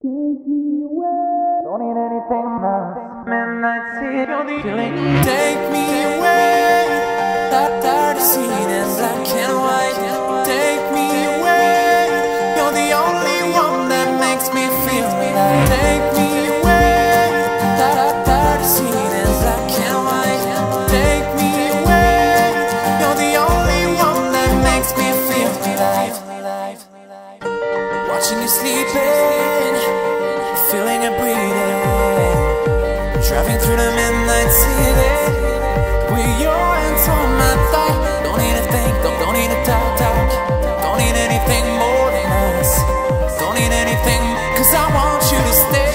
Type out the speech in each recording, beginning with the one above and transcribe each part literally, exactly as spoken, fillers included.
Take me away. Don't need anything else. Midnight city, you're the feeling. Take me away. That tired of seeing in black and white. Take me away. You're the only one that makes me feel right. Take me away. That tired of seeing in black and white. Take me away. You're the only one that makes me feel right. Watching you sleeping, feeling and breathing, driving through the midnight city with your hands on my thigh. Don't need a think, don't, don't need a talk, talk. Don't need anything more than us. Don't need anything, cause I want you to stay.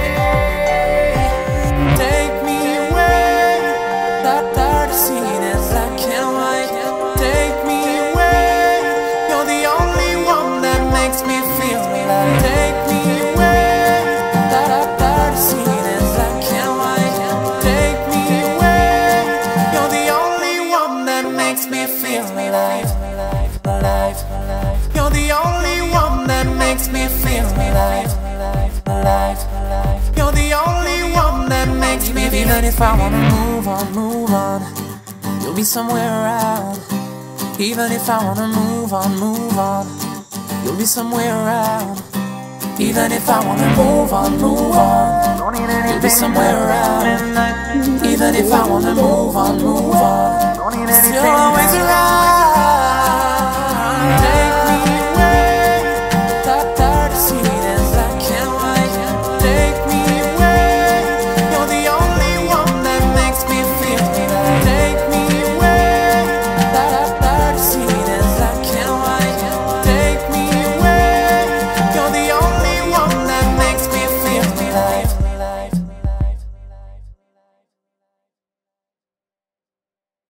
Take me away. That tired of seeing in black and white. Take me away. You're the only one that makes me feel right. Take me away. That tired of seeing in black and white. Take me away. You're the only one that makes me feel alive. Alive. You're the only one that makes me feel alive. Alive. You're the only one that makes me feel. Even if I wanna move on, move on, you'll be somewhere around. Even if I wanna move on, move on, you'll be somewhere around. Even if I wanna move on, move on, Don't need anything you'll be somewhere around. Midnight city, Even if I wanna move on, move on, don't need you're anything always else. around.